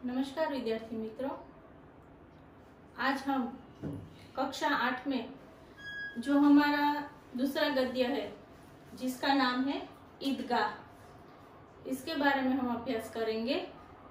नमस्कार विद्यार्थी मित्रों, आज हम कक्षा 8 में जो हमारा दूसरा गद्य है जिसका नाम है ईदगाह, इसके बारे में हम अभ्यास करेंगे।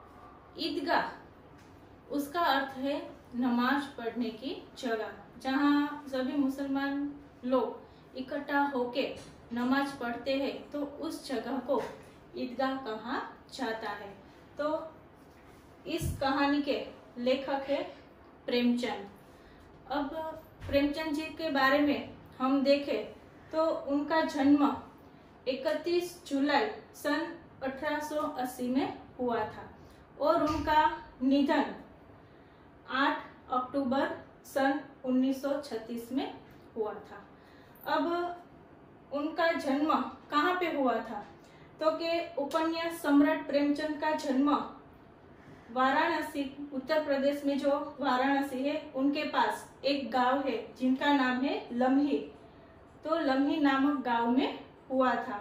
ईदगाह उसका अर्थ है नमाज पढ़ने की जगह, जहाँ सभी मुसलमान लोग इकट्ठा होके नमाज पढ़ते हैं, तो उस जगह को ईदगाह कहा जाता है। तो इस कहानी के लेखक है प्रेमचंद। अब प्रेमचंद जी के बारे में हम देखें तो उनका जन्म 31 जुलाई सन 1880 में हुआ था और उनका निधन 8 अक्टूबर सन 1936 में हुआ था। अब उनका जन्म कहाँ पे हुआ था? तो के उपन्यास सम्राट प्रेमचंद का जन्म वाराणसी, उत्तर प्रदेश में जो वाराणसी है, उनके पास एक गांव है जिनका नाम है लम्ही। तो लम्ही नामक गांव में हुआ था।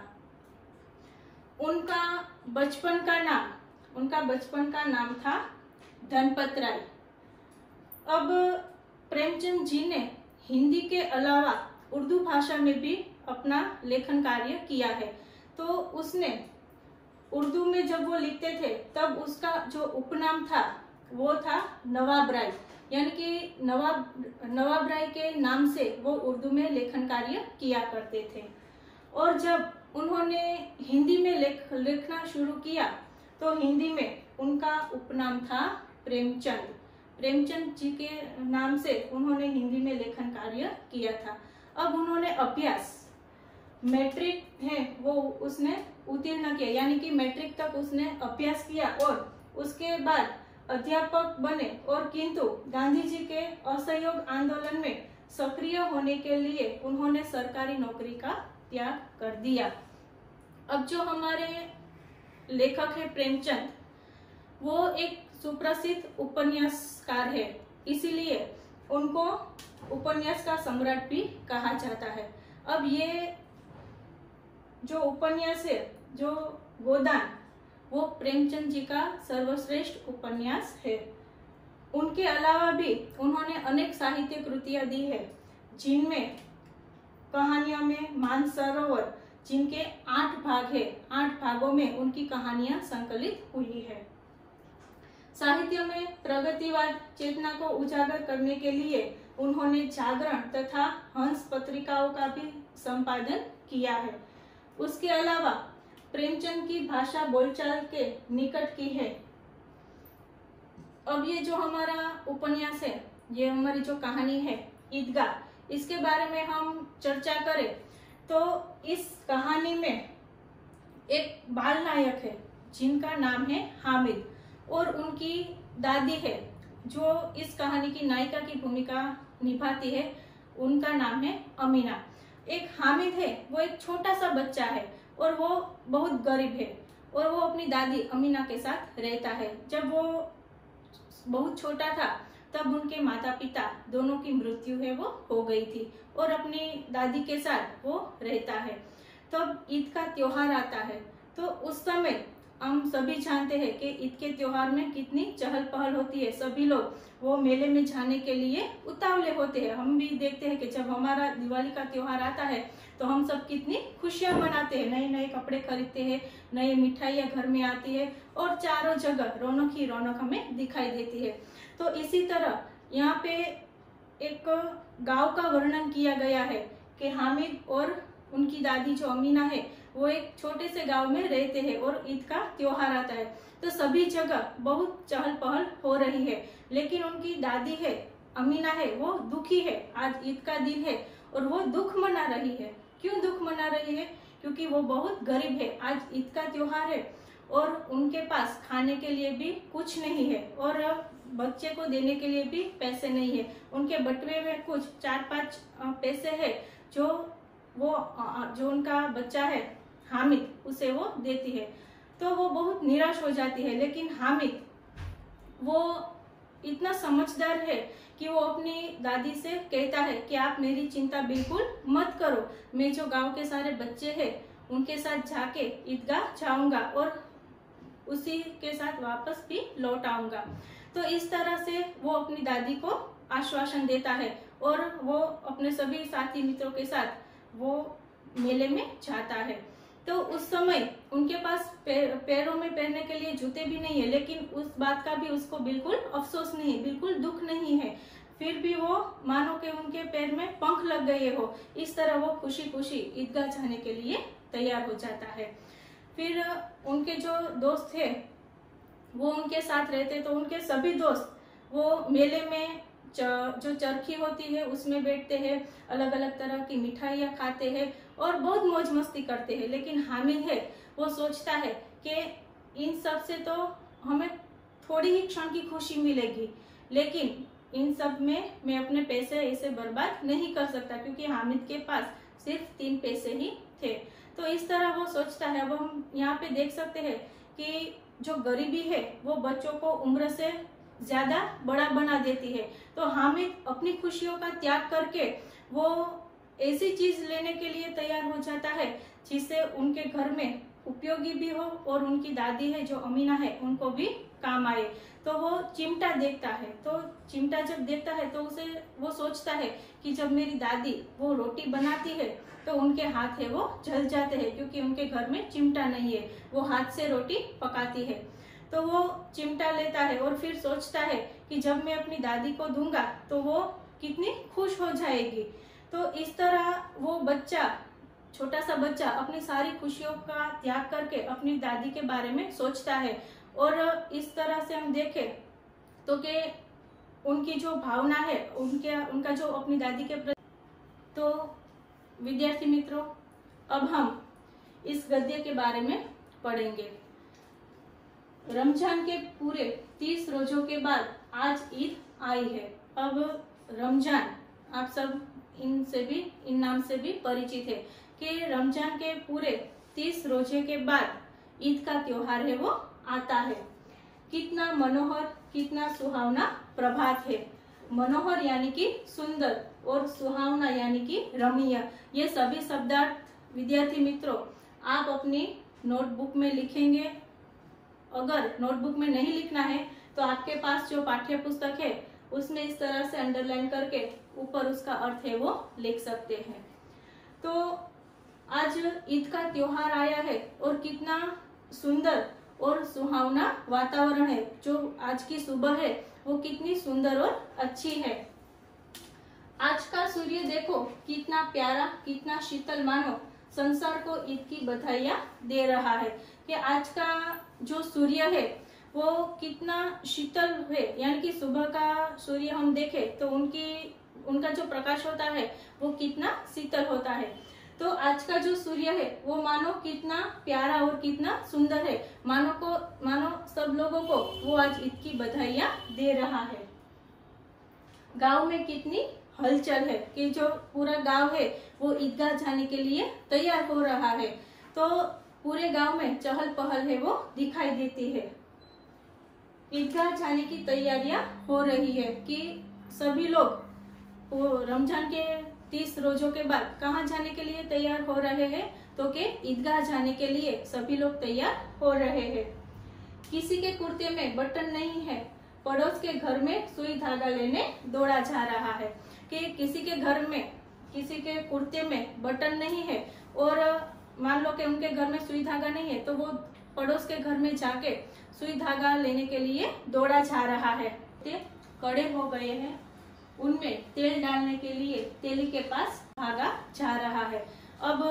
उनका बचपन का नाम था धनपत राय। अब प्रेमचंद जी ने हिंदी के अलावा उर्दू भाषा में भी अपना लेखन कार्य किया है। तो उसने उर्दू में जब वो लिखते थे तब उसका जो उपनाम था वो था नवाब राय, यानी कि नवाब राय के नाम से वो उर्दू में लेखन कार्य किया करते थे। और जब उन्होंने हिंदी में लिखना शुरू किया तो हिंदी में उनका उपनाम था प्रेमचंद। प्रेमचंद जी के नाम से उन्होंने हिंदी में लेखन कार्य किया था। अब उन्होंने अभ्यास मैट्रिक है वो उसने उत्तीर्ण किया, यानी कि मैट्रिक तक उसने अभ्यास किया और उसके बाद अध्यापक बने। और किंतु गांधी जी के असहयोग आंदोलन में सक्रिय होने के लिए उन्होंने सरकारी नौकरी का त्याग कर दिया। अब जो हमारे लेखक है प्रेमचंद, वो एक सुप्रसिद्ध उपन्यासकार है, इसीलिए उनको उपन्यास का सम्राट भी कहा जाता है। अब ये जो उपन्यास है, जो गोदान, वो प्रेमचंद जी का सर्वश्रेष्ठ उपन्यास है। उनके अलावा भी उन्होंने अनेक साहित्य कृतियां दी है, जिनमें कहानियों में मानसरोवर, जिनके 8 भाग है, 8 भागों में उनकी कहानियां संकलित हुई है। साहित्य में प्रगतिवाद चेतना को उजागर करने के लिए उन्होंने जागरण तथा हंस पत्रिकाओं का भी संपादन किया है। उसके अलावा प्रेमचंद की भाषा बोलचाल के निकट की है। अब ये जो हमारा उपन्यास है, ये हमारी जो कहानी है ईदगाह, इसके बारे में हम चर्चा करें तो इस कहानी में एक बाल नायक है जिनका नाम है हामिद, और उनकी दादी है जो इस कहानी की नायिका की भूमिका निभाती है, उनका नाम है अमीना। एक हामिद है, वो एक छोटा सा बच्चा है और वो बहुत गरीब है और वो अपनी दादी अमीना के साथ रहता है। जब वो बहुत छोटा था तब उनके माता पिता दोनों की मृत्यु है वो हो गई थी और अपनी दादी के साथ वो रहता है। तब ईद का त्योहार आता है, तो उस समय हम सभी जानते हैं कि ईद के त्योहार में कितनी चहल पहल होती है। सभी लोग वो मेले में जाने के लिए उतावले होते हैं। हम भी देखते हैं कि जब हमारा दिवाली का त्योहार आता है तो हम सब कितनी खुशियां मनाते हैं, नए नए कपड़े खरीदते हैं, नई मिठाइयां घर में आती है और चारों जगह रौनक ही रौनक हमें दिखाई देती है। तो इसी तरह यहाँ पे एक गांव का वर्णन किया गया है कि हामिद और उनकी दादी जो अमीना है वो एक छोटे से गांव में रहते हैं और ईद का त्योहार आता है। तो सभी जगह बहुत चहल पहल हो रही है, लेकिन उनकी दादी है अमीना है वो दुखी है। आज ईद का दिन है और वो दुख मना रही है। क्यों दुख मना रही है? क्योंकि वो बहुत गरीब है। आज ईद का त्योहार है और उनके पास खाने के लिए भी कुछ नहीं है और बच्चे को देने के लिए भी पैसे नहीं है। उनके बटुए में कुछ 4-5 पैसे है जो उनका बच्चा है हामिद उसे वो देती है। तो वो बहुत निराश हो जाती है, लेकिन हामिद वो इतना समझदार है कि वो अपनी दादी से कहता है कि आप मेरी चिंता बिल्कुल मत करो, मैं जो गांव के सारे बच्चे हैं उनके साथ जाके ईदगाह जाऊंगा और उसी के साथ वापस भी लौट आऊंगा। तो इस तरह से वो अपनी दादी को आश्वासन देता है और वो अपने सभी साथी मित्रों के साथ वो मेले में जाता है। तो उस समय उनके पास पैरों में पहनने के लिए जूते भी नहीं है, लेकिन उस बात का भी उसको बिल्कुल अफसोस नहीं है, बिल्कुल दुख नहीं है। फिर भी वो मानो कि उनके पैर में पंख लग गए हो, इस तरह वो खुशी खुशी ईदगाह जाने के लिए तैयार हो जाता है। फिर उनके जो दोस्त थे वो उनके साथ रहते, तो उनके सभी दोस्त वो मेले में जो चरखी होती है उसमें बैठते हैं, अलग अलग तरह की मिठाइयाँ खाते हैं और बहुत मौज मस्ती करते हैं। लेकिन हामिद है वो सोचता है कि इन सब से तो हमें थोड़ी ही क्षण की खुशी मिलेगी, लेकिन इन सब में मैं अपने पैसे ऐसे बर्बाद नहीं कर सकता, क्योंकि हामिद के पास सिर्फ 3 पैसे ही थे। तो इस तरह वो सोचता है। अब हम यहाँ पे देख सकते हैं कि जो गरीबी है वो बच्चों को उम्र से ज्यादा बड़ा बना देती है। तो हामिद अपनी खुशियों का त्याग करके वो ऐसी चीज लेने के लिए तैयार हो जाता है जिससे उनके घर में उपयोगी भी हो और उनकी दादी है जो अमीना है उनको भी काम आए। तो वो चिमटा देखता है, तो चिमटा जब देखता है तो उसे वो सोचता है कि जब मेरी दादी वो रोटी बनाती है तो उनके हाथ है वो जल जाते हैं, क्योंकि उनके घर में चिमटा नहीं है, वो हाथ से रोटी पकाती है। तो वो चिमटा लेता है और फिर सोचता है कि जब मैं अपनी दादी को दूंगा तो वो कितनी खुश हो जाएगी। तो इस तरह वो बच्चा, छोटा सा बच्चा अपनी सारी खुशियों का त्याग करके अपनी दादी के बारे में सोचता है। और इस तरह से हम देखें तो कि उनकी जो भावना है उनका जो अपनी दादी के प्रति। तो विद्यार्थी मित्रों, अब हम इस गद्य के बारे में पढ़ेंगे। रमजान के पूरे 30 रोजों के बाद आज ईद आई है। अब रमजान, आप सब इन नाम से भी परिचित है कि रमजान के पूरे 30 रोजे के बाद ईद का त्योहार है वो आता है। कितना मनोहर, कितना सुहावना प्रभात है। मनोहर यानी कि सुंदर और सुहावना यानी कि रमणीय। ये सभी शब्दार्थ विद्यार्थी मित्रों आप अपनी नोटबुक में लिखेंगे। अगर नोटबुक में नहीं लिखना है तो आपके पास जो पाठ्य पुस्तक है उसमें इस तरह से अंडरलाइन करके ऊपर उसका अर्थ है वो लिख सकते हैं। तो आज ईद का त्योहार आया है और कितना सुंदर और सुहावना वातावरण है। जो आज की सुबह है वो कितनी सुंदर और अच्छी है। आज का सूर्य देखो कितना प्यारा, कितना शीतल, मानो संसार को ईद की बधाइयां दे रहा है। कि आज का जो सूर्य है वो कितना शीतल है, यानी कि सुबह का सूर्य हम देखें तो उनका जो प्रकाश होता है वो कितना शीतल होता है। तो आज का जो सूर्य है वो मानो कितना प्यारा और कितना सुंदर है, मानो सब लोगों को वो आज ईद की बधाइयां दे रहा है। गांव में कितनी हलचल है कि जो पूरा गांव है वो ईदगाह जाने के लिए तैयार हो रहा है। तो पूरे गांव में चहल पहल है वो दिखाई देती है। ईदगाह जाने की तैयारियां हो रही है कि सभी लोग रमजान के 30 रोजों के बाद कहाँ जाने के लिए तैयार हो रहे हैं, तो कि ईदगाह जाने के लिए सभी लोग तैयार हो रहे हैं। किसी के कुर्ते में बटन नहीं है, पड़ोस के घर में सुई धागा लेने दौड़ा जा रहा है। कि किसी के घर में, किसी के कुर्ते में बटन नहीं है और मान लो कि उनके घर में सुई धागा नहीं है तो वो पड़ोस के घर में जाके सुई धागा लेने के लिए दौड़ा जा रहा है। कड़े हो गए हैं, उनमें तेल डालने के लिए तेली के पास भागा जा रहा है। अब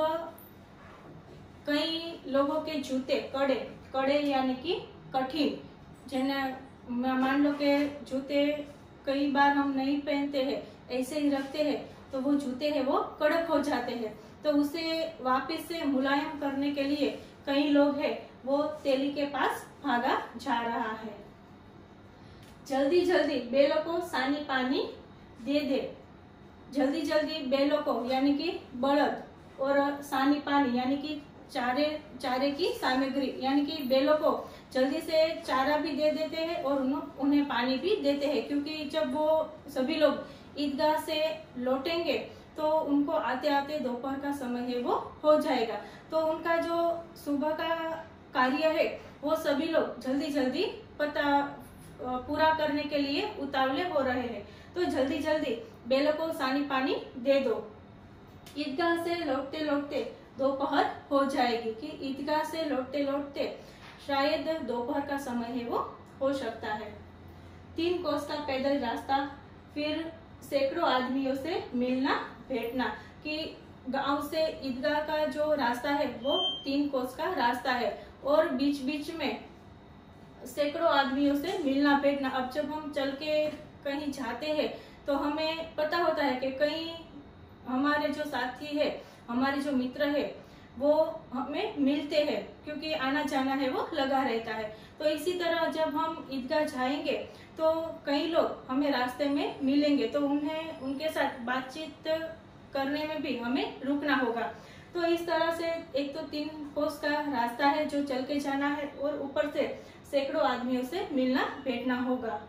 कई लोगों के जूते कड़े यानी कि कठिन, जिन्हें मान लो के जूते कई बार हम नहीं पहनते हैं, ऐसे ही रखते हैं, तो वो जूते हैं वो कड़क हो जाते हैं। तो उसे वापस से मुलायम करने के लिए कई लोग हैं वो तेली के पास भागा जा रहा है। जल्दी जल्दी बैलों को सानी पानी दे दे। जल्दी जल्दी बैलों को यानी कि बलद और सानी पानी यानी कि चारे की सामग्री यानी कि बैलों को जल्दी से चारा भी दे देते हैं और उन्हें पानी भी देते हैं, क्योंकि जब वो सभी लोग ईदगाह से लौटेंगे तो उनको आते आते दोपहर का समय है वो हो जाएगा। तो उनका जो सुबह का कार्य है वो सभी लोग जल्दी जल्दी पूरा करने के लिए उतावले हो रहे हैं। तो जल्दी जल्दी बैलों को सानी पानी दे दो। ईदगाह से लौटते लौटते दोपहर हो जाएगी, कि ईदगाह से लौटते लौटते शायद दोपहर का समय है वो हो सकता है। 3 कोस का पैदल रास्ता, फिर सैकड़ों आदमियों से मिलना भेंटना, कि गांव से ईदगाह का जो रास्ता है वो 3 कोस का रास्ता है और बीच बीच में सैकड़ों आदमियों से मिलना भेंटना। अब जब हम चल के कहीं जाते हैं तो हमें पता होता है कि कहीं हमारे जो साथी है, हमारे जो मित्र है वो हमें मिलते हैं, क्योंकि आना जाना है वो लगा रहता है। तो इसी तरह जब हम ईदगाह जाएंगे तो कई लोग हमें रास्ते में मिलेंगे, तो उनके साथ बातचीत करने में भी हमें रुकना होगा। तो इस तरह से एक तो 3 कोस का रास्ता है जो चल के जाना है और ऊपर से सैकड़ों आदमियों से मिलना भेंटना होगा।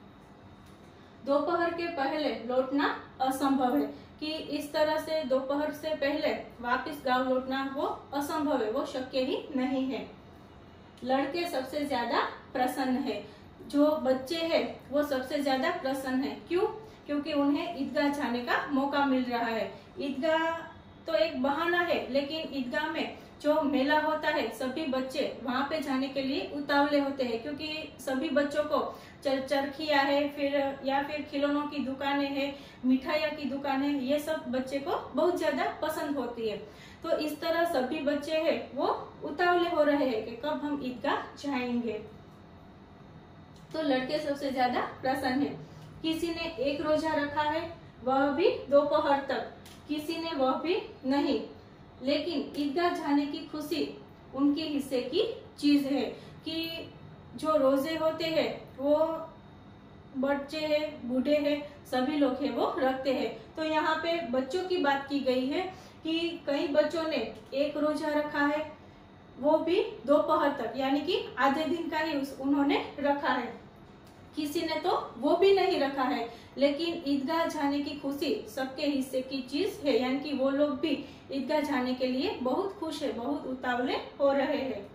दोपहर के पहले लौटना असंभव है, कि इस तरह से दोपहर से पहले वापस गांव लौटना वो असंभव है, वो शक्य ही नहीं है। लड़के सबसे ज्यादा प्रसन्न है, जो बच्चे हैं वो सबसे ज्यादा प्रसन्न है। क्यों? क्योंकि उन्हें ईदगाह जाने का मौका मिल रहा है। ईदगाह तो एक बहाना है, लेकिन ईदगाह में जो मेला होता है सभी बच्चे वहां पे जाने के लिए उतावले होते हैं, क्योंकि सभी बच्चों को चरखियां है, फिर खिलौनों की दुकानें हैं, मिठाइयों की दुकानें, ये सब बच्चे को बहुत ज्यादा पसंद होती है। तो इस तरह सभी बच्चे हैं वो उतावले हो रहे हैं कि कब हम ईदगाह जाएंगे। तो लड़के सबसे ज्यादा प्रसन्न है। किसी ने 1 रोजा रखा है, वह भी दोपहर तक, किसी ने वह भी नहीं, लेकिन ईदगाह जाने की खुशी उनके हिस्से की चीज है। कि जो रोजे होते हैं वो बच्चे हैं, बूढ़े हैं, सभी लोग हैं वो रखते हैं। तो यहाँ पे बच्चों की बात की गई है कि कई बच्चों ने 1 रोजा रखा है, वो भी दोपहर तक, यानी कि आधे दिन का ही उन्होंने रखा है। किसी ने तो वो भी नहीं रखा है, लेकिन ईदगाह जाने की खुशी सबके हिस्से की चीज है, यानी कि वो लोग भी ईदगाह जाने के लिए बहुत खुश है, बहुत उतावले हो रहे हैं।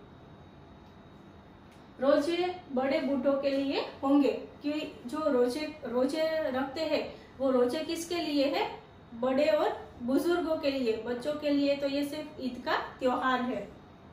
रोजे बड़े बूढ़ों के लिए होंगे, कि जो रोजे रखते हैं वो रोजे किसके लिए है? बड़े और बुजुर्गों के लिए। बच्चों के लिए तो ये सिर्फ ईद का त्योहार है,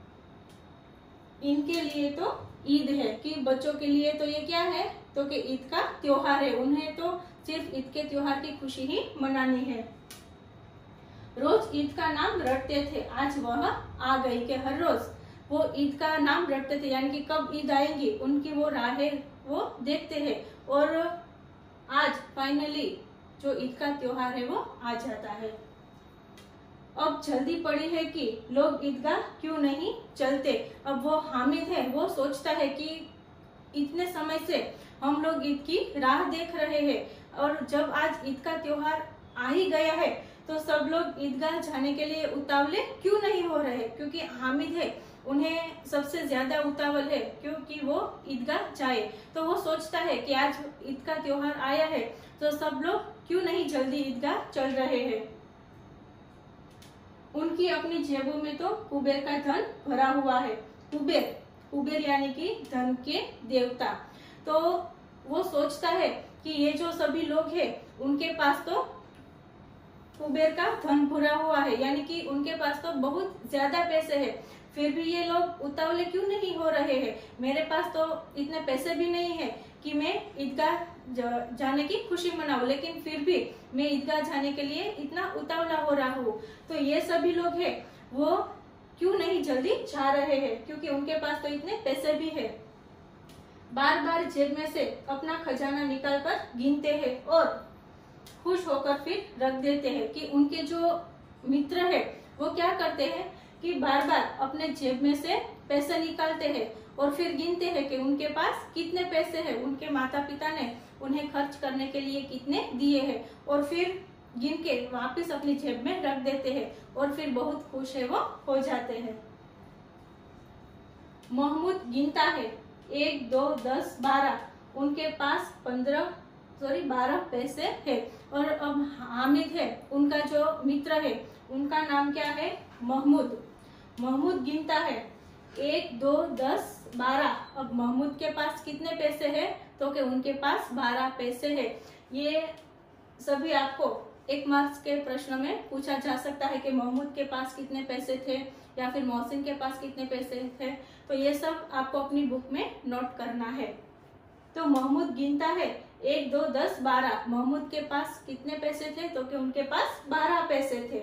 इनके लिए तो ईद है। कि बच्चों के लिए तो ये क्या है? तो कि ईद का त्योहार है, उन्हें तो सिर्फ ईद के त्योहार की खुशी ही मनानी है। रोज ईद का नाम रटते थे, आज वह आ गई, कि हर रोज वो ईद का नाम रटते थे, यानी कि कब ईद आएंगी उनकी वो राहें वो देखते हैं, और आज फाइनली जो ईद का त्योहार है वो आ जाता है। अब जल्दी पड़ी है कि लोग ईदगाह क्यों नहीं चलते। अब वो हामिद है, वो सोचता है कि इतने समय से हम लोग ईद की राह देख रहे हैं, और जब आज ईद का त्योहार आ ही गया है तो सब लोग ईदगाह जाने के लिए उतावले क्यों नहीं हो रहे। क्योंकि हामिद है, उन्हें सबसे ज्यादा उतावल है क्योंकि वो ईदगाह जाए। तो वो सोचता है कि आज ईद का त्योहार आया है तो सब लोग क्यों नहीं जल्दी ईदगाह चल रहे हैं। उनकी अपनी जेबों में तो कुबेर का धन भरा हुआ है। कुबेर यानी कि धन के देवता। तो वो सोचता है कि ये जो सभी लोग हैं उनके पास तो कुबेर का धन भरा हुआ है, यानी कि उनके पास तो बहुत ज्यादा पैसे हैं, फिर भी ये लोग उतावले क्यों नहीं हो रहे हैं। मेरे पास तो इतने पैसे भी नहीं है कि मैं ईदगाह जाने की खुशी मनाऊं, लेकिन फिर भी मैं ईदगाह जाने के लिए इतना उतावला हो रहा हूँ। तो ये सभी लोग हैं वो क्यों नहीं जल्दी जा रहे हैं, क्योंकि उनके पास तो इतने पैसे भी है। बार बार जेब में से अपना खजाना निकाल कर गिनते हैं और खुश होकर फिर रख देते हैं। कि उनके जो मित्र है वो क्या करते हैं कि बार बार अपने जेब में से पैसे निकालते हैं और फिर गिनते हैं कि उनके पास कितने पैसे हैं, उनके माता पिता ने उन्हें खर्च करने के लिए कितने दिए हैं, और फिर गिन के वापिस अपनी जेब में रख देते हैं और फिर बहुत खुश है वो हो जाते हैं। महमूद गिनता है 1, 2, 10, 12, उनके पास 12 पैसे है। और अब हामिद है, उनका जो मित्र है उनका नाम क्या है? महमूद गिनता है 1, 2, 10, 12। अब महमूद के पास कितने पैसे हैं? तो कि उनके पास 12 पैसे है। ये सभी आपको 1 मार्क्स के प्रश्न में पूछा जा सकता है कि महमूद के पास कितने पैसे थे या फिर मोहसिन के पास कितने पैसे थे। तो ये सब आपको अपनी बुक में नोट करना है। तो महमूद गिनता है 1, 2, 10, 12। महमूद के पास कितने पैसे थे? तो कि उनके पास 12 पैसे थे।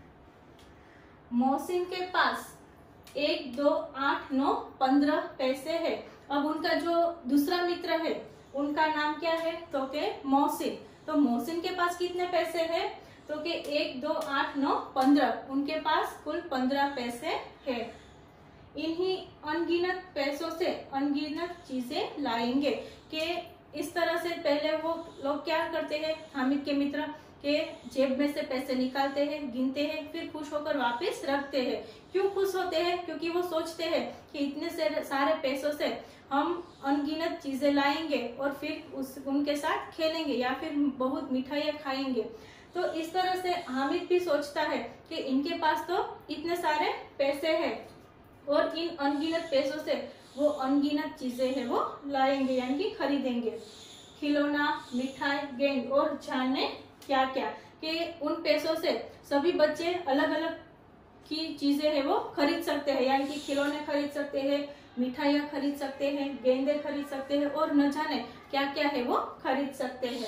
मोहसिन के पास 1, 2, 8, 9, 15 पैसे है। अब उनका जो दूसरा मित्र है उनका नाम क्या है? तो कि मोहसिन। तो मोहसिन के पास कितने पैसे हैं? तो कि 1, 2, 8, 9, 15। उनके पास कुल 15 पैसे है। इन्हीं अनगिनत पैसों से अनगिनत चीजें लाएंगे। कि इस तरह से पहले वो लोग क्या करते हैं, हामिद के मित्र के जेब में से पैसे निकालते हैं, गिनते हैं, फिर खुश होकर वापस रखते हैं। क्यों खुश होते हैं? क्योंकि वो सोचते हैं कि इतने सारे पैसों से हम अनगिनत चीजें लाएंगे और फिर उनके साथ खेलेंगे या फिर बहुत मिठाइयाँ खाएंगे। तो इस तरह से हामिद भी सोचता है कि इनके पास तो इतने सारे पैसे हैं और इन अनगिनत पैसों से वो अनगिनत चीजें हैं वो लाएंगे यानी कि खरीदेंगे। खिलौना, मिठाई, गेंद और जाने क्या क्या, कि उन पैसों से सभी बच्चे अलग अलग की चीजें है वो खरीद सकते हैं। यानी कि खिलौने खरीद सकते हैं, मिठाइयाँ खरीद सकते हैं, गेंदे खरीद सकते हैं और न जाने क्या क्या है वो खरीद सकते हैं।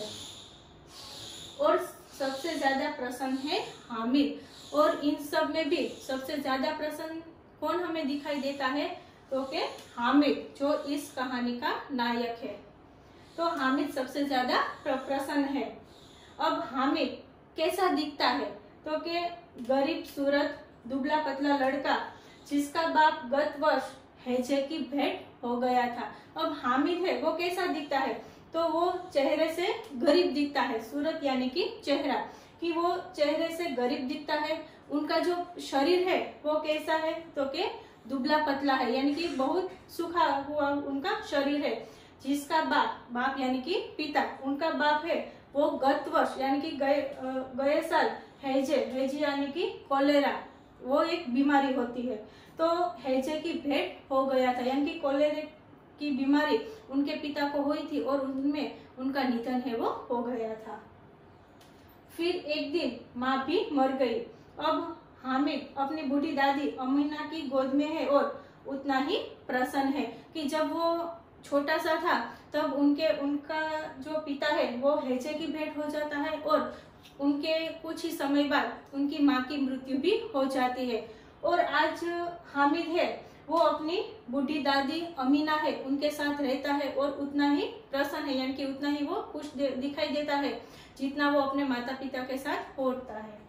और सबसे ज्यादा प्रसन्न है हामिद। और इन सब में भी सबसे ज्यादा प्रसन्न कौन हमें दिखाई देता है? तो कि हामिद, जो इस कहानी का नायक है। तो हामिद सबसे ज्यादा प्रसन्न है। अब हामिद कैसा दिखता है? तो कि गरीब सूरत दुबला पतला लड़का जिसका बाप गत वर्ष हैजे की भेंट हो गया था। अब हामिद है वो कैसा दिखता है? तो वो चेहरे से गरीब दिखता है। सूरत यानी कि चेहरा, कि वो चेहरे से गरीब दिखता है। उनका जो शरीर है वो कैसा है? तो कि दुबला पतला है, यानी कि बहुत सूखा हुआ उनका शरीर है। जिसका बाप यानी कि पिता, उनका बाप है वो गत वर्ष यानी कि गए साल हैजे यानी कि कोलेरा, वो एक बीमारी होती है। तो हैजे की भेंट हो गया था, यानी कि कोलेरे की बीमारी उनके पिता को हुई थी और उनमें उनका निधन है वो हो गया था। फिर एक दिन माँ भी मर गई। अब हामिद अपनी बूढ़ी दादी अमीना की गोद में है और उतना ही प्रसन्न है कि जब वो छोटा सा था तब उनका जो पिता है वो हैजे की भेंट हो जाता है और उनके कुछ ही समय बाद उनकी माँ की मृत्यु भी हो जाती है। और आज हामिद है वो अपनी बूढ़ी दादी अमीना है उनके साथ रहता है और उतना ही प्रसन्न है, यानी कि उतना ही वो खुश दिखाई देता है जितना वो अपने माता पिता के साथ होता है।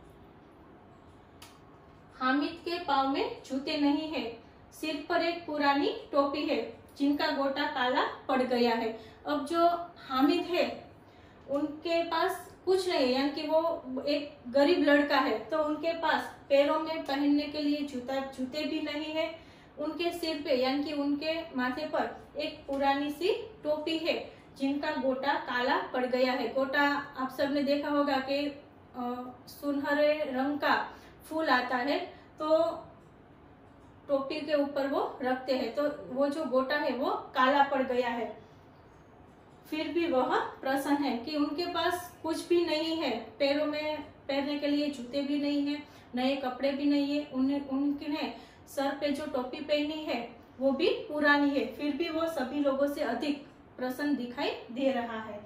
हामिद के पाँव में जूते नहीं है, सिर पर एक पुरानी टोपी है जिनका गोटा काला पड़ गया है। अब जो हामिद है उनके पास कुछ नहीं है, यानी कि वो एक गरीब लड़का है, तो उनके पास पैरों में पहनने के लिए जूते भी नहीं है। उनके सिर पे यानी कि उनके माथे पर एक पुरानी सी टोपी है जिनका गोटा काला पड़ गया है। गोटा आप सबने देखा होगा कि सुनहरे रंग का फूल आता है तो टोपी के ऊपर वो रखते हैं, तो वो जो गोटा है वो काला पड़ गया है। फिर भी वह प्रसन्न है कि उनके पास कुछ भी नहीं है, पैरों में पहनने के लिए जूते भी नहीं है, नए कपड़े भी नहीं है, उनके सर पे जो टोपी पहनी है वो भी पुरानी है। फिर भी वो सभी लोगों से अधिक प्रसन्न दिखाई दे रहा है।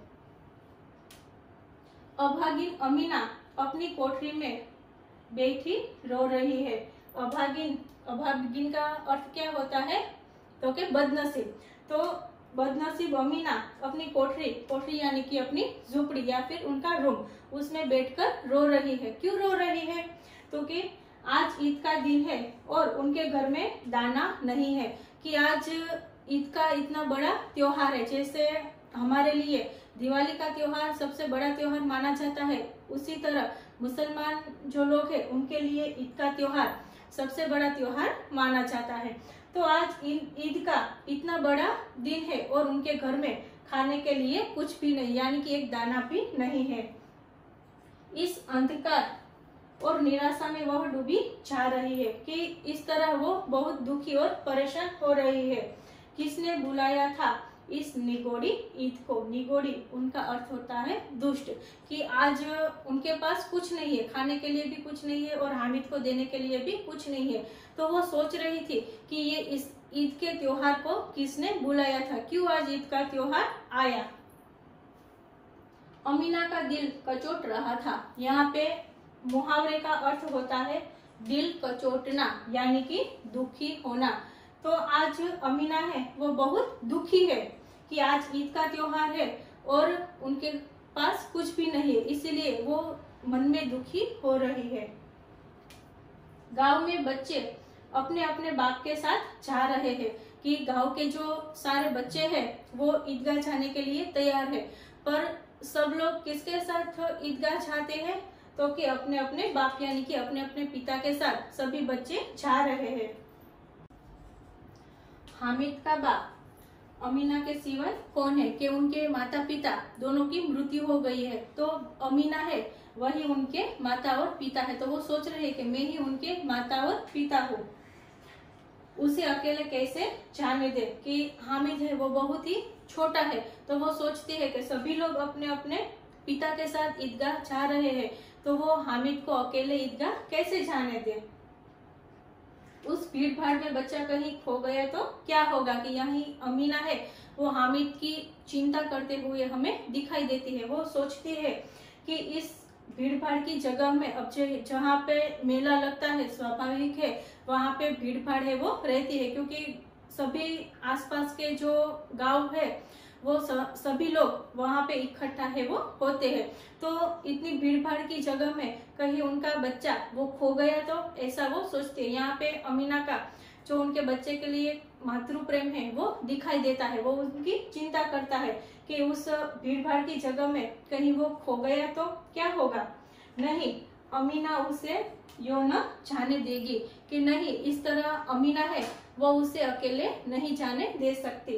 अभागिन अमीना अपनी कोठरी में बैठी रो रही है। अभागिन का अर्थ क्या होता है? तो कि बदनसीब। तो बदनसीब अमीना अपनी कोठरी यानी कि अपनी झोपड़ी या फिर उनका रूम, उसमें बैठकर रो रही है। क्यों रो रही है? तो कि आज ईद का दिन है और उनके घर में दाना नहीं है, कि आज ईद का इतना बड़ा त्योहार है। जैसे हमारे लिए दिवाली का त्योहार सबसे बड़ा त्योहार माना जाता है, उसी तरह मुसलमान जो लोग हैं उनके लिए ईद का त्योहार सबसे बड़ा त्योहार माना जाता है। तो आज ईद का इतना बड़ा दिन है और उनके घर में खाने के लिए कुछ भी नहीं, यानी कि एक दाना भी नहीं है। इस अंधकार और निराशा में वह डूबी जा रही है कि इस तरह वो बहुत दुखी और परेशान हो रही है। किसने बुलाया था इस निगोड़ी ईद को? निगोड़ी उनका अर्थ होता है दुष्ट, कि आज उनके पास कुछ नहीं है, खाने के लिए भी कुछ नहीं है और हामिद को देने के लिए भी कुछ नहीं है। तो वो सोच रही थी कि ये इस ईद के त्योहार को किसने बुलाया था, क्यों आज ईद का त्योहार आया। अमीना का दिल कचोट रहा था। यहाँ पे मुहावरे का अर्थ होता है दिल कचोटना, यानी कि दुखी होना। तो आज अमीना है वो बहुत दुखी है कि आज ईद का त्योहार है और उनके पास कुछ भी नहीं है, इसीलिए वो मन में दुखी हो रही है। गांव में बच्चे अपने अपने बाप के साथ जा रहे हैं कि गांव के जो सारे बच्चे हैं वो ईदगाह जाने के लिए तैयार है, पर सब लोग किसके साथ ईदगाह जाते हैं? तो कि अपने अपने बाप यानी कि अपने अपने पिता के साथ सभी बच्चे जा रहे हैं। हामिद का बाप अमीना के सिवाय कौन है? कि उनके माता पिता दोनों की मृत्यु हो गई है, तो अमीना है वही उनके माता और पिता है। तो वो सोच रहे हैं कि मैं ही उनके माता और पिता हूँ, उसे अकेले कैसे जाने दे। कि हामिद है वो बहुत ही छोटा है, तो वो सोचती है कि सभी लोग अपने अपने पिता के साथ ईदगाह जा रहे हैं, तो वो हामिद को अकेले ईदगाह कैसे जाने दे। उस भीड़ भाड़ में बच्चा कहीं खो गया तो क्या होगा। कि यही अमीना है वो हामिद की चिंता करते हुए हमें दिखाई देती है। वो सोचती है कि इस भीड़ भाड़ की जगह में अब जहाँ पे मेला लगता है, स्वाभाविक है वहाँ पे भीड़ भाड़ है वो रहती है, क्योंकि सभी आसपास के जो गांव है वो सभी लोग वहाँ पे इकट्ठा है वो होते हैं। तो इतनी भीड़ भाड़ की जगह में कहीं उनका बच्चा वो खो गया तो ऐसा वो सोचते हैं। यहाँ पे अमीना का जो उनके बच्चे के लिए मातृ प्रेम है वो दिखाई देता है। वो उनकी चिंता करता है कि उस भीड़ भाड़ की जगह में कहीं वो खो गया तो क्या होगा। नहीं, अमीना उसे यूं न जाने देगी। कि नहीं, इस तरह अमीना है वो उसे अकेले नहीं जाने दे सकती।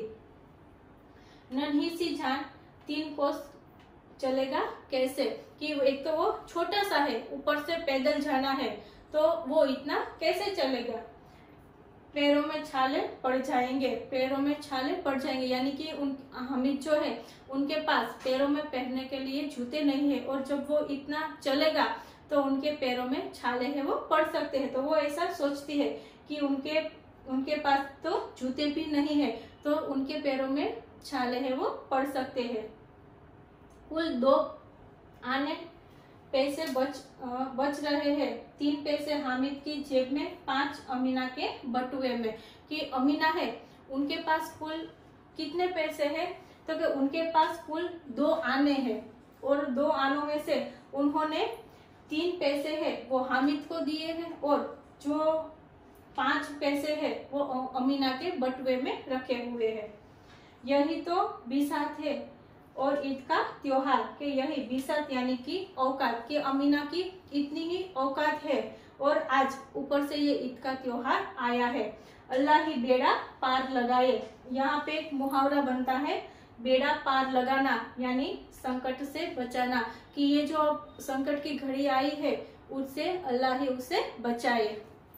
नन्ही सी जान 3 कोस चलेगा कैसे। कि एक तो वो छोटा सा है, ऊपर से पैदल जाना है, तो वो इतना कैसे चलेगा। पैरों में छाले पड़ जाएंगे, पैरों में छाले पड़ जाएंगे, यानी कि हामिद जो है उनके पास पैरों में पहनने के लिए जूते नहीं है, और जब वो इतना चलेगा तो उनके पैरों में छाले हैं वो पड़ सकते हैं। तो वो ऐसा सोचती है कि उनके पास तो जूते भी नहीं है, तो उनके पैरों में छाले हैं वो पड़ सकते हैं। कुल 2 आने पैसे बच रहे हैं। 3 पैसे हामिद की जेब में, 5 अमीना के बटुए में। कि अमीना है उनके पास कुल कितने पैसे हैं? तो कि उनके पास कुल 2 आने हैं, और 2 आनों में से उन्होंने 3 पैसे है वो हामिद को दिए हैं, और जो 5 पैसे है वो अमीना के बटुए में रखे हुए हैं। यही तो बिसात है और ईद का त्योहार। के यही बिसात यानी कि औकात, के अमीना की इतनी ही औकात है और आज ऊपर से ये ईद का त्योहार आया है। अल्लाह ही बेड़ा पार लगाए। यहाँ पे एक मुहावरा बनता है, बेड़ा पार लगाना यानी संकट से बचाना। कि ये जो संकट की घड़ी आई है उससे अल्लाह ही उसे बचाए।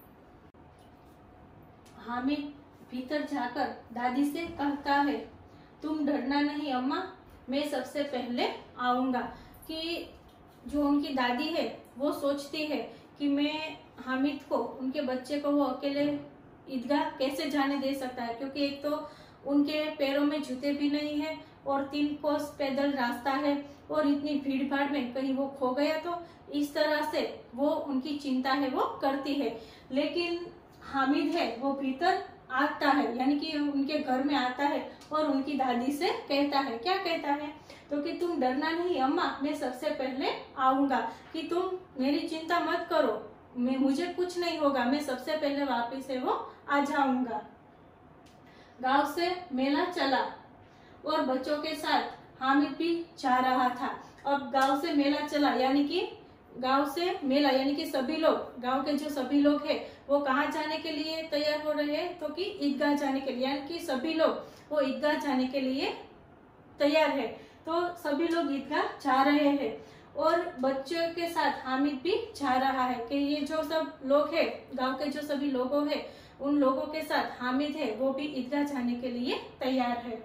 हामिद भीतर जाकर दादी से कहता है, तुम डरना नहीं अम्मा, मैं सबसे पहले आऊंगा। कि जो उनकी दादी है वो सोचती है कि मैं हामिद को, उनके बच्चे को वो अकेले ईदगाह कैसे जाने दे सकता है, क्योंकि एक तो उनके पैरों में जूते भी नहीं है और 3 कोस पैदल रास्ता है, और इतनी भीड़ भाड़ में कहीं वो खो गया तो इस तरह से वो उनकी चिंता है वो करती है। लेकिन हामिद है वो भीतर आता है, यानी कि उनके घर में आता है और उनकी दादी से कहता है, क्या कहता है? तो कि तुम डरना नहीं अम्मा, मैं सबसे पहले आऊंगा। कि तुम मेरी चिंता मत करो, मुझे कुछ नहीं होगा, मैं सबसे पहले वापस है वो आ जाऊंगा। गांव से मेला चला और बच्चों के साथ हामिद भी जा रहा था। अब गांव से मेला चला यानी कि गांव से मेला यानी कि सभी लोग, गांव के जो सभी लोग हैं वो कहाँ जाने के लिए तैयार हो रहे हैं? तो कि ईदगाह जाने के लिए, यानी कि सभी लोग वो ईदगाह जाने के लिए तैयार है। तो सभी लोग ईदगाह जा रहे हैं और बच्चों के साथ हामिद भी जा रहा है कि ये जो सब लोग हैं, गांव के जो सभी लोगों हैं, उन लोगों के साथ हामिद है वो भी ईदगाह जाने के लिए तैयार है।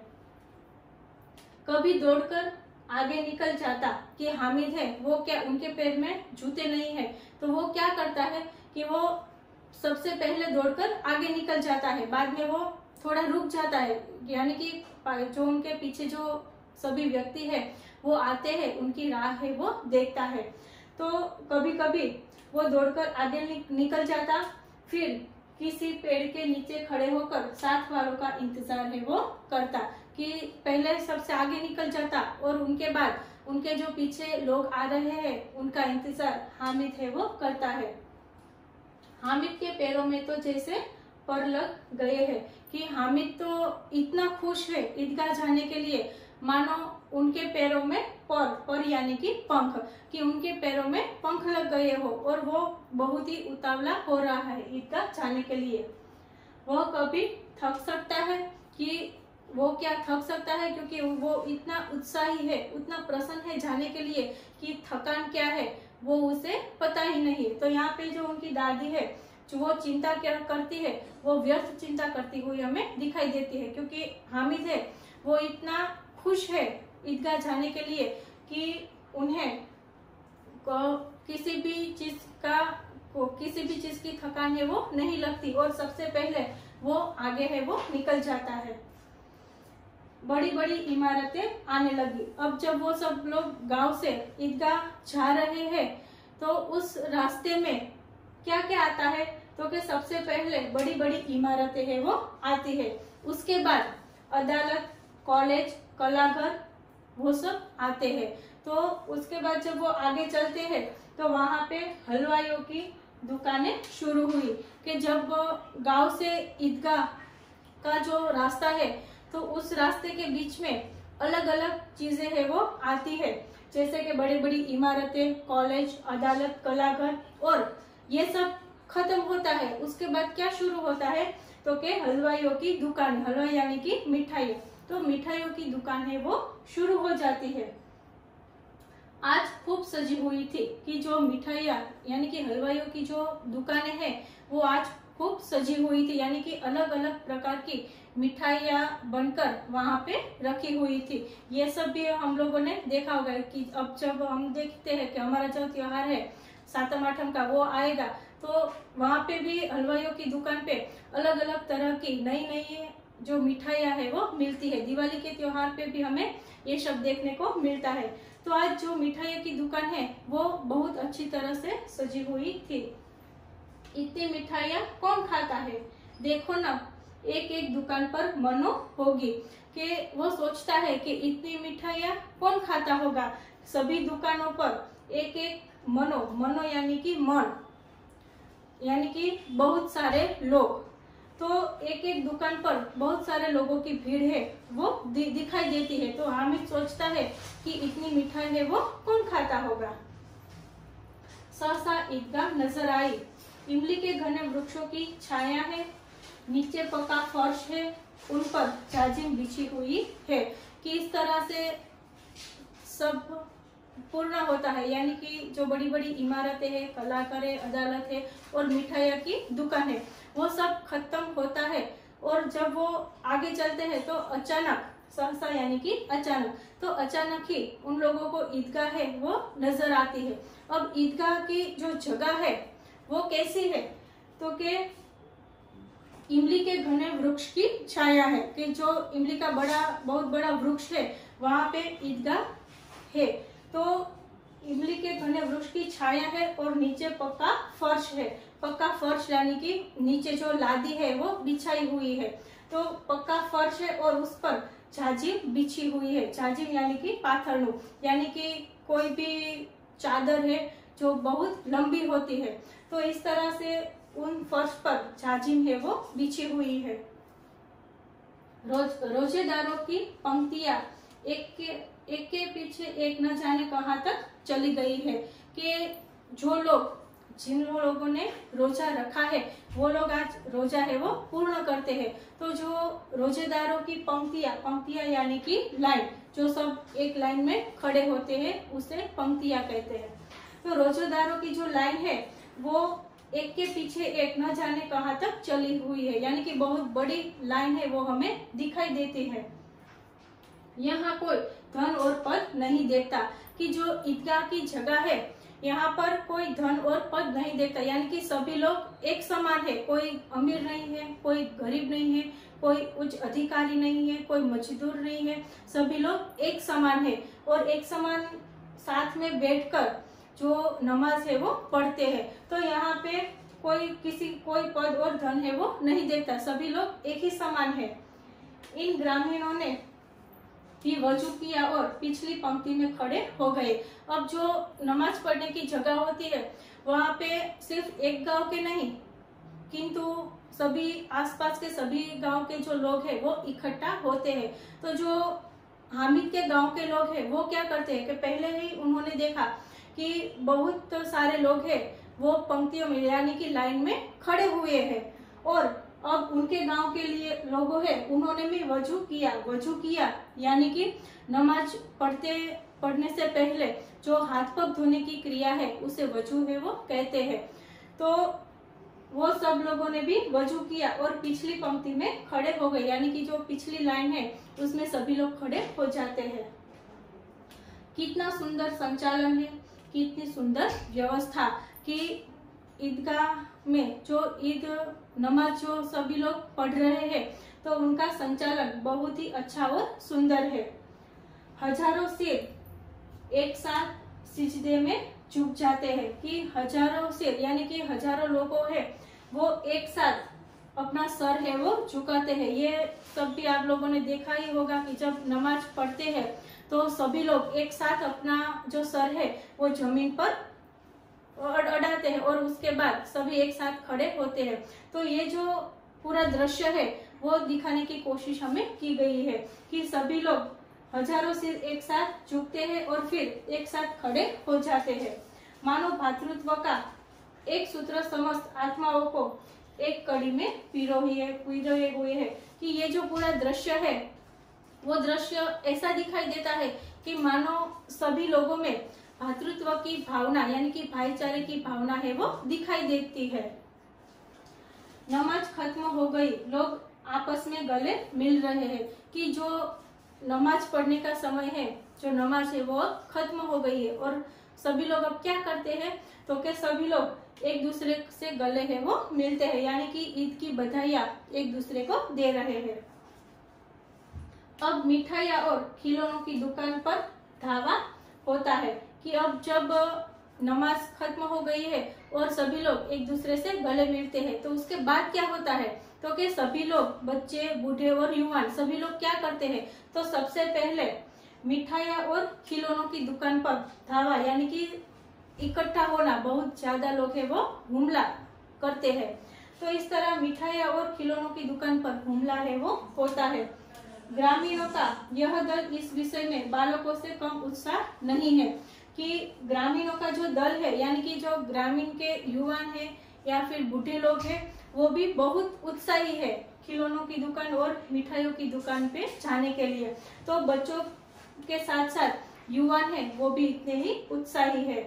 कभी दौड़कर आगे निकल जाता कि हामिद है वो क्या, उनके पैर में जूते नहीं है, तो वो क्या करता है कि वो सबसे पहले दौड़कर आगे निकल जाता है, बाद में वो थोड़ा रुक जाता है, यानी कि जो उनके पीछे जो सभी व्यक्ति है वो आते हैं, उनकी राह है वो देखता है। तो कभी कभी वो दौड़कर आगे निकल जाता, फिर किसी पेड़ के नीचे खड़े होकर साथ वालों का इंतजार है वो करता कि पहले सबसे आगे निकल जाता और उनके बाद उनके जो पीछे लोग आ रहे हैं उनका इंतजार हामिद है वो करता है। हामिद के पैरों में तो जैसे पर लग गए हैं कि हामिद तो इतना खुश है ईदगाह जाने के लिए, मानो उनके पैरों में पर यानी कि पंख, कि उनके पैरों में पंख लग गए हो और वो बहुत ही उतावला हो रहा है ईदगाह जाने के लिए। वो कभी थक सकता है कि वो क्या थक सकता है, क्योंकि वो इतना उत्साही है, उतना प्रसन्न है जाने के लिए कि थकान क्या है वो उसे पता ही नहीं। तो यहाँ पे जो उनकी दादी है जो वो चिंता क्या करती है, वो व्यर्थ चिंता करती हुई हमें दिखाई देती है, क्योंकि हामिद है वो इतना खुश है ईदगाह जाने के लिए कि उन्हें किसी भी चीज की थकान है वो नहीं लगती और सबसे पहले वो आगे है वो निकल जाता है। बड़ी बड़ी इमारतें आने लगी। अब जब वो सब लोग गांव से ईदगाह जा रहे हैं तो उस रास्ते में क्या क्या आता है, तो कि सबसे पहले बड़ी बड़ी इमारतें है वो आती है, उसके बाद अदालत, कॉलेज, कलाघर वो सब आते हैं। तो उसके बाद जब वो आगे चलते हैं तो वहां पे हलवाइयों की दुकानें शुरू हुई कि जब गांव से ईदगाह का जो रास्ता है तो उस रास्ते के बीच में अलग अलग चीजें है वो आती है, जैसे कि बड़ी बड़ी इमारतें, कॉलेज, अदालत, कलाघर, और ये सब खत्म होता है। उसके बाद क्या शुरू होता है, तो कि हलवाइयों की दुकान, हलवाई यानी कि मिठाई, तो मिठाइयों की दुकान है वो शुरू हो जाती है। आज खूब सजी हुई थी कि जो मिठाइयाँ यानी कि हलवाइयों की जो दुकानें हैं वो आज खूब सजी हुई थी, यानी कि अलग अलग प्रकार की मिठाइयाँ बनकर वहां पे रखी हुई थी। ये सब भी हम लोगों ने देखा होगा कि अब जब हम देखते हैं कि हमारा जो त्योहार है सातम आठम का वो आएगा, तो वहां पे भी हलवाइयों की दुकान पे अलग अलग तरह की नई नई जो मिठाइयाँ है वो मिलती है। दिवाली के त्योहार पे भी हमें ये सब देखने को मिलता है। तो आज जो मिठाइयों की दुकान है वो बहुत अच्छी तरह से सजी हुई थी। इतनी मिठाइयाँ कौन खाता है, देखो ना, एक एक दुकान पर मनो होगी, कि वो सोचता है कि इतनी मिठाइयाँ कौन खाता होगा। सभी दुकानों पर एक एक मनो यानी कि मन, यानी कि बहुत सारे लोग, तो एक एक दुकान पर बहुत सारे लोगों की भीड़ है वो दिखाई देती है। तो हामिद सोचता है कि इतनी मिठाई है वो कौन खाता होगा। सहसा ईदगाह नजर आई। इमली के घने वृक्षों की छाया है, नीचे पक्का फर्श है, उन पर जाजिम बिछी हुई है, कि इस तरह से सब पूर्ण होता है, यानी कि जो बड़ी बड़ी इमारतें हैं, कलाकार है, अदालत है और मिठाइयों की दुकान है वो सब खत्म होता है। और जब वो आगे चलते हैं तो अचानक, सहसा यानी कि अचानक, तो अचानक ही उन लोगों को ईदगाह है वो नजर आती है। अब ईदगाह की जो जगह है वो कैसी है, तो कि इमली के घने वृक्ष की छाया है, कि जो इमली का बहुत बड़ा वृक्ष है वहां पे ईदगाह है। तो इमली के घने वृक्ष की छाया है और नीचे पक्का फर्श है। पक्का फर्श यानी कि नीचे जो लादी है वो बिछाई हुई है, तो पक्का फर्श है और उस पर जाजिम बिछी हुई है। जाजिम यानी कि पाथरनु, यानी कि कोई भी चादर है जो बहुत लंबी होती है, तो इस तरह से उन फर्श पर जाजिम है वो बिछी हुई है। रोजेदारों की पंक्तियां एक के पीछे एक न जाने कहां तक चली गई है, कि जो लोग जिन लोगों ने रोजा रखा है वो लोग आज रोजा है वो पूर्ण करते हैं। तो जो रोजेदारों की पंक्तियां यानी कि लाइन, जो सब एक लाइन में खड़े होते हैं उसे पंक्तियां कहते हैं। तो रोजेदारों की जो लाइन है वो एक के पीछे एक न जाने कहाँ तक चली हुई है, यानी कि बहुत बड़ी लाइन है वो हमें दिखाई देती है। यहाँ कोई धन और पद नहीं देखता, कि जो ईदगाह की जगह है यहाँ पर कोई धन और पद नहीं देखता, यानी कि सभी लोग एक समान है। कोई अमीर नहीं है, कोई गरीब नहीं है, कोई उच्च अधिकारी नहीं है, कोई मजदूर नहीं है, सभी लोग एक समान है और एक समान साथ में बैठकर जो नमाज है वो पढ़ते हैं। तो यहाँ पे कोई पद और धन है वो नहीं देखता, सभी लोग एक ही समान है। इन ग्रामीणों ने भी वजू किया और पिछली पंक्ति में खड़े हो गए। अब जो नमाज पढ़ने की जगह होती है वहाँ पे सिर्फ एक गांव के नहीं किंतु सभी आसपास के सभी गांव के जो लोग हैं वो इकट्ठा होते हैं। तो जो हामिद के गांव के लोग हैं वो क्या करते हैं कि पहले ही उन्होंने देखा कि बहुत सारे लोग हैं वो पंक्तियों में यानी कि लाइन में खड़े हुए हैं, और अब उनके गांव के लिए लोगों है उन्होंने भी वजू किया यानी कि नमाज पढ़ने से पहले जो हाथ पग धोने की क्रिया है उसे वजू है वो कहते हैं। तो वो सब लोगों ने भी वजू किया और पिछली पंक्ति में खड़े हो गए, यानी कि जो पिछली लाइन है उसमें सभी लोग खड़े हो जाते हैं। कितना सुंदर संचालन है, कितनी सुंदर व्यवस्था कि ईदगाह में जो ईद नमाज जो सभी लोग पढ़ रहे हैं तो उनका संचालन बहुत ही अच्छा और सुंदर है। हजारों सिर एक साथ सिजदे में झुक जाते हैं, कि हजारों सिर यानी कि हजारों लोगों है वो एक साथ अपना सर है वो झुकाते हैं। ये सब भी आप लोगों ने देखा ही होगा कि जब नमाज पढ़ते हैं तो सभी लोग एक साथ अपना जो सर है वो जमीन पर अड़ाते हैं और उसके बाद सभी एक साथ खड़े होते हैं। तो ये जो पूरा दृश्य है वो दिखाने की कोशिश हमें की गई है कि सभी लोग हजारों सिर एक साथ झुकते हैं और फिर एक साथ खड़े हो जाते हैं। मानो भातृत्व का एक सूत्र समस्त आत्माओं को एक कड़ी में पिरोए हुए है, कि ये जो पूरा दृश्य है वो दृश्य ऐसा दिखाई देता है कि मानो सभी लोगों में भातृत्व की भावना यानी कि भाईचारे की भावना है वो दिखाई देती है। नमाज खत्म हो गई, लोग आपस में गले मिल रहे हैं, कि जो नमाज पढ़ने का समय है, जो नमाज है वो खत्म हो गई है और सभी लोग अब क्या करते हैं तो कि सभी लोग एक दूसरे से गले है वो मिलते हैं, यानी कि ईद की बधाइयां एक दूसरे को दे रहे हैं। अब मिठाइयाँ और खिलौनों की दुकान पर धावा होता है, कि अब जब नमाज खत्म हो गई है और सभी लोग एक दूसरे से गले मिलते हैं तो उसके बाद क्या होता है तो कि सभी लोग बच्चे बूढ़े और युवान सभी लोग क्या करते हैं तो सबसे पहले मिठाइयाँ और खिलौनों की दुकान पर धावा यानी कि इकट्ठा होना, बहुत ज्यादा लोग है वो हमला करते हैं। तो इस तरह मिठाइयाँ और खिलौनों की दुकान पर हमला है वो होता है। ग्रामीणों का यह दल इस विषय में बालकों से कम उत्साह नहीं है, कि ग्रामीणों का जो दल है यानी कि जो ग्रामीण के युवान है या फिर बूढ़े लोग हैं वो भी बहुत उत्साही है खिलौनों की दुकान और मिठाइयों की दुकान पे जाने के लिए। तो बच्चों के साथ साथ युवान है वो भी इतने ही उत्साही है।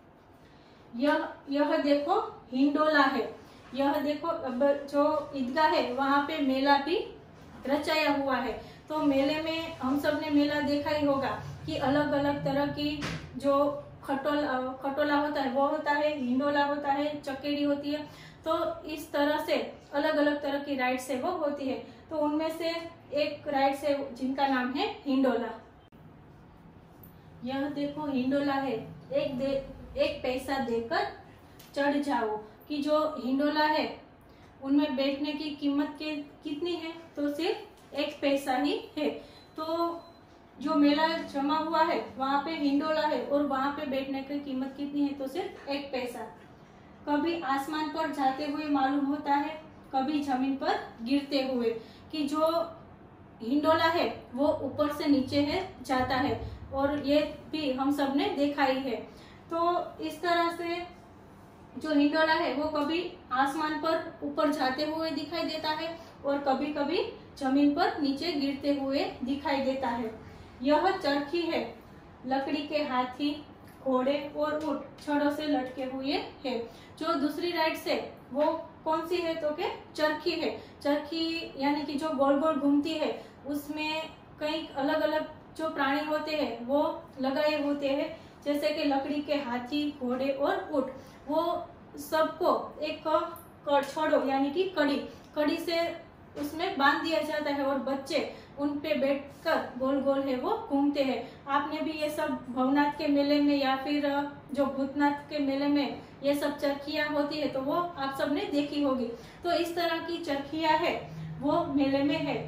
यह देखो हिंडोला है, यह देखो अब जो ईदगाह है वहाँ पे मेला भी रचाया हुआ है। तो मेले में हम सब ने मेला देखा ही होगा कि अलग अलग तरह की जो खटोला होता है वो होता है, हिंडोला होता है, चकेड़ी होती है। तो इस तरह से अलग अलग तरह की राइड्स है वो होती है। तो उनमें से एक राइड्स है जिनका नाम है हिंडोला। यह देखो हिंडोला है, एक पैसा देकर चढ़ जाओ, कि जो हिंडोला है उनमें बैठने की कीमत कितनी है तो सिर्फ 1 पैसा ही है। तो जो मेला जमा हुआ है वहाँ पे हिंडोला है और वहाँ पे बैठने की कीमत कितनी है तो सिर्फ 1 पैसा। कभी आसमान पर जाते हुए मालूम होता है, कभी जमीन पर गिरते हुए, कि जो हिंडोला है वो ऊपर से नीचे है जाता है और ये भी हम सब ने देखा ही है। तो इस तरह से जो हिंडोला है वो कभी आसमान पर ऊपर जाते हुए दिखाई देता है और कभी कभी जमीन पर नीचे गिरते हुए दिखाई देता है। यह चरखी है। लकड़ी के हाथी, घोड़े और ऊंट छड़ों से लटके हुए है। जो दूसरी राइट से वो कौन सी है तो के चरखी है। चरखी यानी कि जो गोल गोल घूमती है, उसमें कई अलग अलग जो प्राणी होते हैं वो लगाए होते हैं, जैसे कि लकड़ी के हाथी, घोड़े और ऊंट। वो सबको एक छड़ो यानी कि कड़ी से उसमें बांध दिया जाता है और बच्चे उन पे बैठकर गोल गोल है वो घूमते हैं। आपने भी ये सब भवनाथ के मेले में या फिर जो भूतनाथ के मेले में ये सब चरखियां होती है तो वो आप सबने देखी होगी। तो इस तरह की चरखियां है वो मेले में है।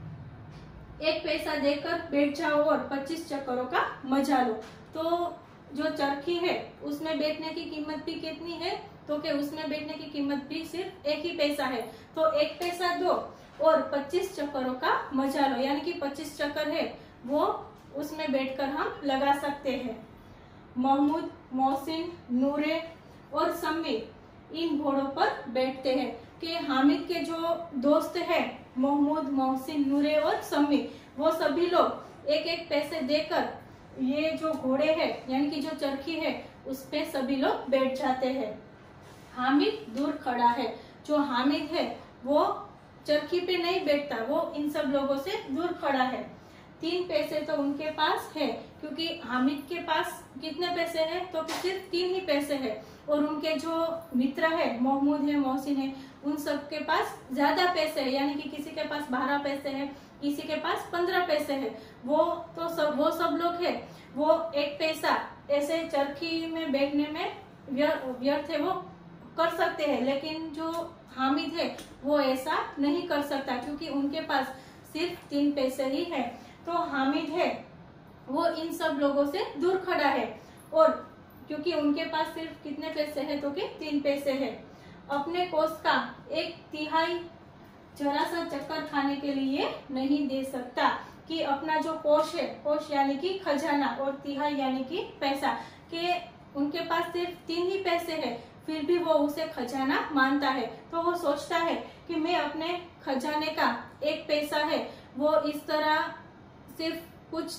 1 पैसा देकर बैठ जाओ और 25 चक्करों का मजा लो। तो जो चरखी है उसमें बैठने की कीमत भी कितनी है तो कि उसमें बैठने की कीमत भी सिर्फ 1 ही पैसा है। तो 1 पैसा दो और 25 चक्करों का मजा लो, यानी कि 25 चक्कर है वो उसमें बैठकर हम लगा सकते हैं। महमूद, मोहसिन, नूरे और सम्मी इन घोड़ों पर बैठते हैं। कि हामिद के जो दोस्त है महमूद, मोहसिन, नूरे और सम्मी, वो सभी लोग 1-1 पैसे देकर ये जो घोड़े हैं यानी कि जो चरखी है उस पे सभी लोग बैठ जाते हैं। हामिद दूर खड़ा है। जो हामिद है वो चरखी पे नहीं बैठता, वो इन सब लोगों से दूर खड़ा है। 3 पैसे तो उनके पास है, क्योंकि हामिद के पास कितने पैसे हैं तो सिर्फ 3 ही पैसे हैं। और उनके जो मित्र है महमूद है, मोहसिन है, उन सब के पास ज्यादा पैसे है, यानी कि किसी के पास 12 पैसे है, किसी के पास 15 पैसे है। वो सब लोग है वो 1 पैसा ऐसे चरखी में बैठने में व्यर्थ है वो कर सकते हैं, लेकिन जो हामिद है वो ऐसा नहीं कर सकता, क्योंकि उनके पास सिर्फ 3 पैसे ही है। तो हामिद है वो इन सब लोगों से दूर खड़ा है, और क्योंकि उनके पास सिर्फ कितने पैसे हैं तो कि 3 पैसे है। अपने कोष का 1/3 जरा सा चक्कर खाने के लिए नहीं दे सकता। कि अपना जो कोष है, कोष यानी कि खजाना, और तिहाई यानी कि पैसा, के उनके पास सिर्फ 3 ही पैसे है, फिर भी वो उसे खजाना मानता है। तो वो सोचता है कि मैं अपने खजाने का 1 पैसा है वो इस तरह सिर्फ कुछ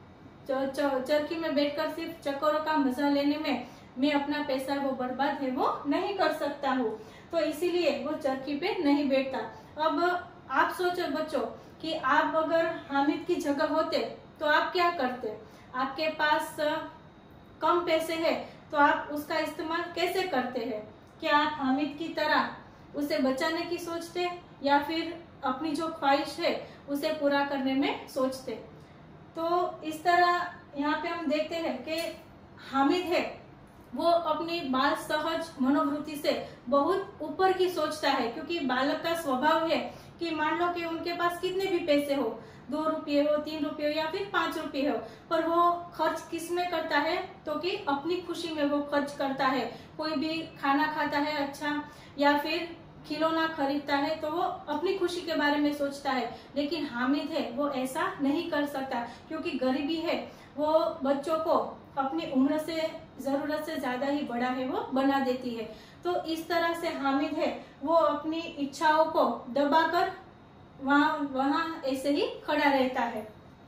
चरखी में बैठकर सिर्फ चक्करों का मजा लेने में मैं अपना पैसा वो बर्बाद है वो नहीं कर सकता हूँ। तो इसीलिए वो चरखी पे नहीं बैठता। अब आप सोचो बच्चों कि आप अगर हामिद की जगह होते तो आप क्या करते। आपके पास कम पैसे है तो आप उसका इस्तेमाल कैसे करते हैं। क्या आप हामिद की तरह उसे बचाने की सोचते या फिर अपनी जो ख्वाहिश है उसे पूरा करने में सोचते। तो इस तरह यहाँ पे हम देखते हैं कि हामिद है वो अपनी बाल सहज मनोवृत्ति से बहुत ऊपर की सोचता है, क्योंकि बालक का स्वभाव है कि मान लो कि उनके पास कितने भी पैसे हो, 2 रुपये हो, 3 रुपये हो या फिर 5 रुपये हो, पर वो खर्च किस में करता है तो कि अपनी खुशी में वो खर्च करता है। कोई भी खाना खाता है अच्छा, या फिर खिलौना खरीदता है तो वो अपनी खुशी के बारे में सोचता है। लेकिन हामिद है वो ऐसा नहीं कर सकता, क्योंकि गरीबी है वो बच्चों को अपनी उम्र से जरूरत से ज्यादा ही बड़ा है वो बना देती है। तो इस तरह से हामिद है वो अपनी इच्छाओं को दबाकर वहां ऐसे ही खड़ा रहता है।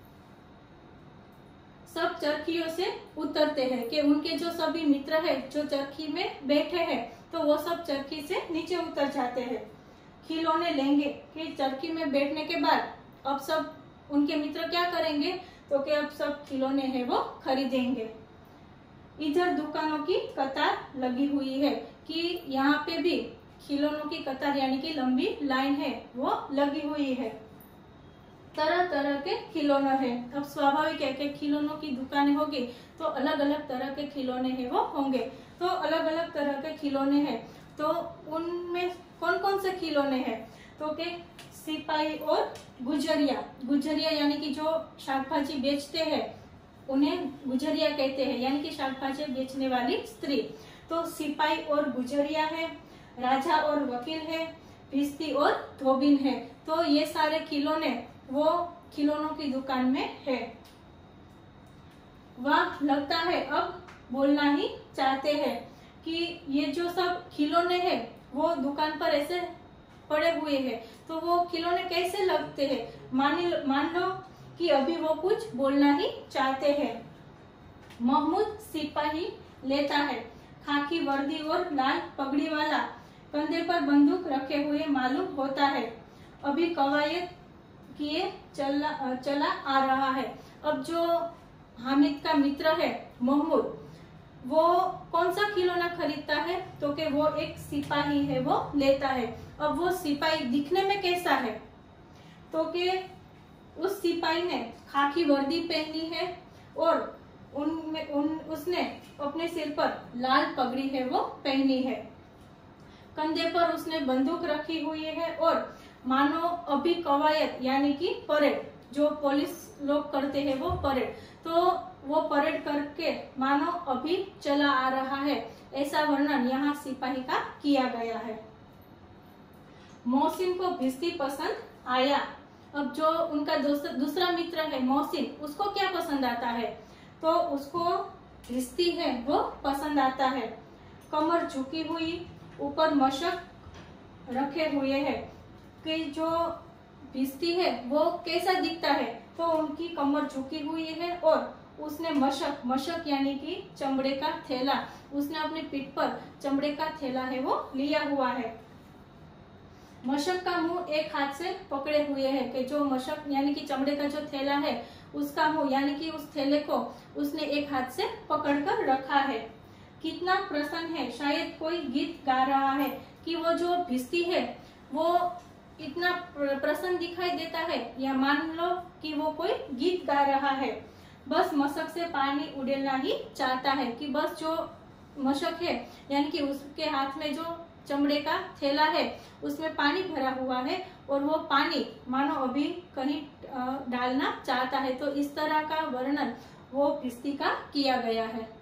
सब चरखियों से उतरते हैं कि उनके जो सभी मित्र है जो चरखी में बैठे हैं तो वो सब चरखी से नीचे उतर जाते हैं। खिलौने लेंगे कि चरखी में बैठने के बाद अब सब उनके मित्र क्या करेंगे तो कि अब सब खिलौने हैं वो खरीदेंगे। इधर दुकानों की कतार लगी हुई है कि यहाँ पे भी खिलौनों की कतार यानी कि लंबी लाइन है वो लगी हुई है। तरह तरह के खिलौने हैं। अब स्वाभाविक है कि खिलौनों की दुकानें होगी तो अलग अलग तरह के खिलौने हैं वो होंगे। तो अलग अलग तरह के खिलौने हैं, तो उनमें कौन कौन से खिलौने हैं तो के सिपाही और गुजरिया। गुजरिया यानी कि जो शाकभाजी बेचते हैं उन्हें गुजरिया कहते हैं, यानी कि शाकभाजी बेचने वाली स्त्री। तो सिपाही और गुजरिया है, राजा और वकील है, भिस्ती और धोबिन है। तो ये सारे खिलौने वो खिलौनों की दुकान में है। वह लगता है अब बोलना ही चाहते हैं कि ये जो सब खिलौने हैं वो दुकान पर ऐसे पड़े हुए हैं, तो वो खिलौने कैसे लगते हैं। मान लो कि अभी वो कुछ बोलना ही चाहते हैं। महमूद सिपाही लेता है, खाकी वर्दी और लाल पगड़ी वाला, कंधे पर बंदूक रखे हुए मालूम होता है। अभी कवायद किए चला आ रहा है। अब जो हामिद का मित्र है महमूद, वो कौन सा खिलौना खरीदता है, तो कि वो एक सिपाही है वो लेता है। अब वो सिपाही दिखने में कैसा है, तो कि उस सिपाही ने खाकी वर्दी पहनी है और उसने अपने सिर पर लाल पगड़ी है वो पहनी है, कंधे पर उसने बंदूक रखी हुई है और मानो अभी कवायद यानी कि परेड, जो पुलिस लोग करते हैं वो परेड, तो वो परेड करके मानो अभी चला आ रहा है, ऐसा वर्णन यहाँ सिपाही का किया गया है। मोहसिन को भिस्ती पसंद आया। अब जो उनका दूसरा मित्र है मोहसिन, उसको क्या पसंद आता है, तो उसको भिस्ती है वो पसंद आता है। कमर झुकी हुई, ऊपर मशक रखे हुए है कि जो भिस्ती है वो कैसा दिखता है, तो उनकी कमर झुकी हुई है और उसने मशक यानी कि चमड़े का थैला, उसने अपनी पीठ पर चमड़े का थैला है वो लिया हुआ है। मशक का मुंह एक हाथ से पकड़े हुए है कि जो मशक यानी कि चमड़े का जो थैला है उसका मुंह यानी कि उस थैले को उसने एक हाथ से पकड़कर रखा है। कितना प्रसन्न है, शायद कोई गीत गा रहा है कि वो जो भिस्ती है वो इतना प्रसन्न दिखाई देता है, या मान लो कि वो कोई गीत गा रहा है। बस मशक से पानी उड़ेलना ही चाहता है कि बस जो मशक है यानी कि उसके हाथ में जो चमड़े का थैला है उसमें पानी भरा हुआ है और वो पानी मानो अभी कहीं डालना चाहता है। तो इस तरह का वर्णन वो भिस्ती का किया गया है।